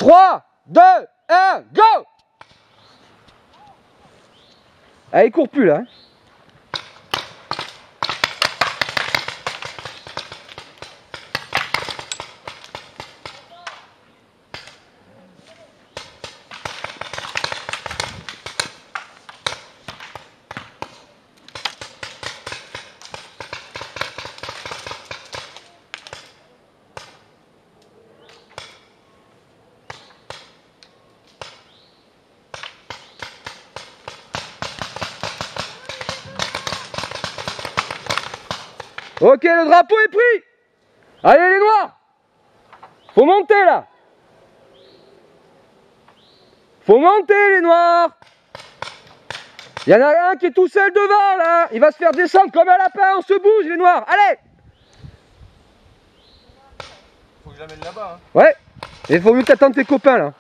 3, 2, 1, go! Allez, il court plus là. Hein. Ok, le drapeau est pris. Allez les noirs. Faut monter là. Faut monter les noirs. Il y en a un qui est tout seul devant là. Il va se faire descendre comme un lapin. On se bouge les noirs. Allez. Faut que je l'amène là-bas. Hein. Ouais. Et il faut mieux t'attendre tes copains là.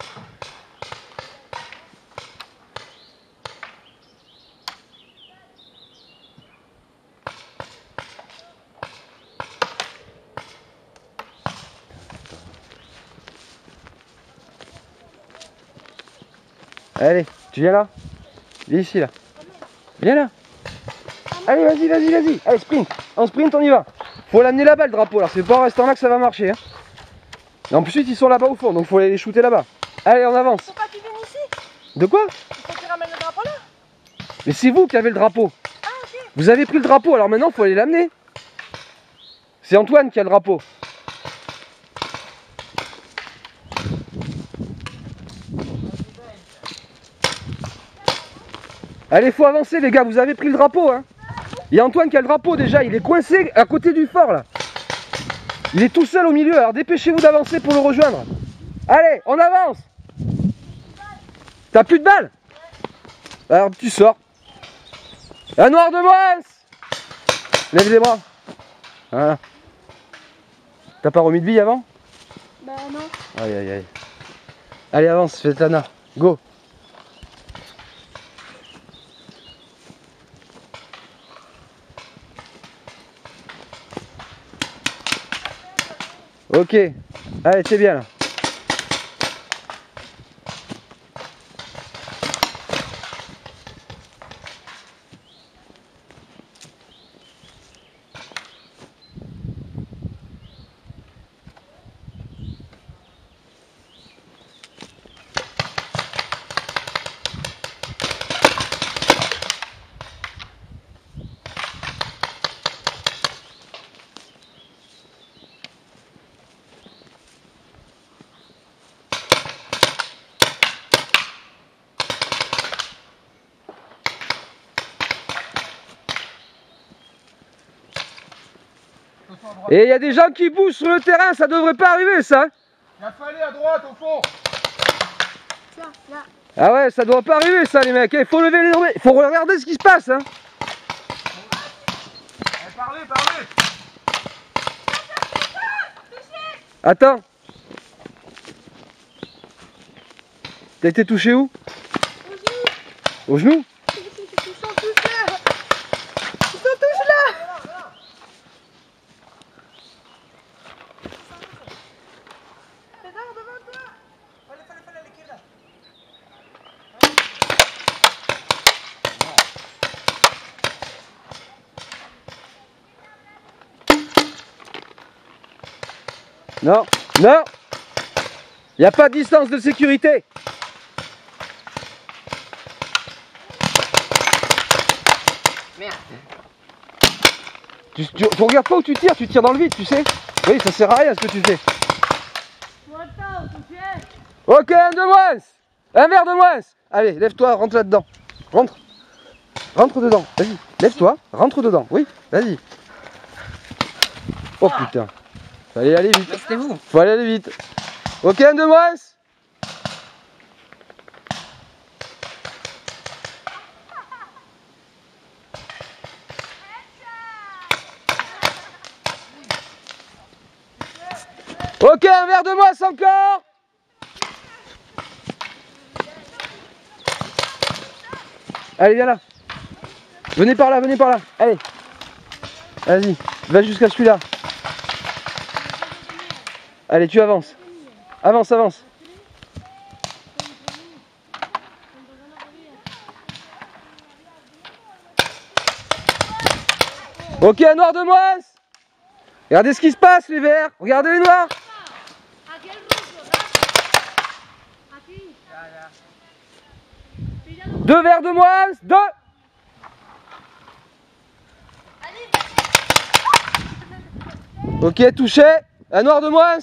Allez, tu viens là? Viens ici là. Viens là. Allez, vas-y, vas-y, vas-y. Allez, sprint. En sprint, on y va. Faut l'amener là-bas le drapeau là. C'est pas en restant là que ça va marcher. Hein. Et en plus, ils sont là-bas au fond, donc faut aller les shooter là-bas. Allez, on avance. Faut pas qu'ils viennent ici. De quoi? Il faut qu'ils ramènent le drapeau là. Mais c'est vous qui avez le drapeau. Ah, ok. Vous avez pris le drapeau, alors maintenant, faut aller l'amener. C'est Antoine qui a le drapeau. Allez, faut avancer les gars, vous avez pris le drapeau hein. Il y a Antoine qui a le drapeau déjà, il est coincé à côté du fort là. Il est tout seul au milieu, alors dépêchez-vous d'avancer pour le rejoindre. Allez, on avance. T'as plus de balles? Alors tu sors. Un noir de moins. Lève les bras. Voilà. T'as pas remis de billes avant? Bah non. Aïe aïe aïe. Allez avance, Svetlana, go. Ok, allez, c'est bien là. Et il y a des gens qui bougent sur le terrain, ça devrait pas arriver ça. Il a fallu à droite au fond. Tiens, là. Ah ouais, ça doit pas arriver ça les mecs, il faut lever les oreilles, il faut regarder ce qui se passe hein. Allez, parlez, parlez. Attends. T'as été touché où? Au genou? Ils sont tous là. Ils sont tous là. Non, non. Il n'y a pas de distance de sécurité. Merde. Tu regardes pas où tu tires dans le vide, tu sais. Oui, ça sert à rien ce que tu fais. Ok, un de moins. Un verre de moins. Allez, lève-toi, rentre là-dedans. Rentre. Rentre dedans. Vas-y, lève-toi, rentre dedans. Oui, vas-y. Oh putain. Fallait aller vite. Restez-vous. Faut aller vite. Ok, un de moins. Ok, un verre de moins encore. Allez, viens là. Venez par là, venez par là. Allez. Vas-y, va jusqu'à celui-là. Allez, tu avances. Avance, avance. Ok, un noir de moins. Regardez ce qui se passe, les verts. Regardez les noirs. Deux verts de moins. Deux. Ok, touché. Un noir de moins.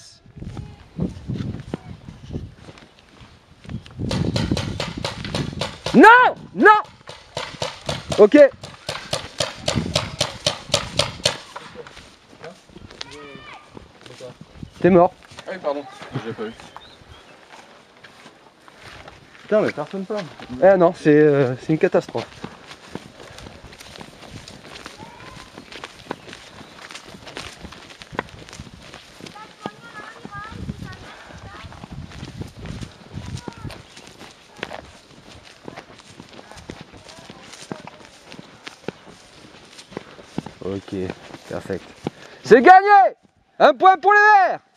Non. Non. Ok. T'es mort. Ah oui, pardon, j'ai pas vu. Putain, mais personne parle. Eh non, c'est une catastrophe. Ok, perfect. C'est gagné! Un point pour les verts!